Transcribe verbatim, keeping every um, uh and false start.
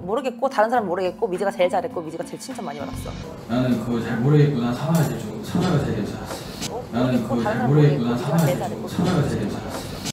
모르겠고 다른 사람 모르겠고 미지가 제일 잘했고 미지가 제일 칭찬 많이 받았어. 나는 그거 잘 모르겠고 난 사나가 제일 좋고 사나가 제일 괜찮았어. 어? 나는 모르겠고 그거 다른 잘 사람 모르겠고 모르겠고 난 미지가 사나가 제일 제일 잘했고 좋고 사나가 제일 괜찮았어.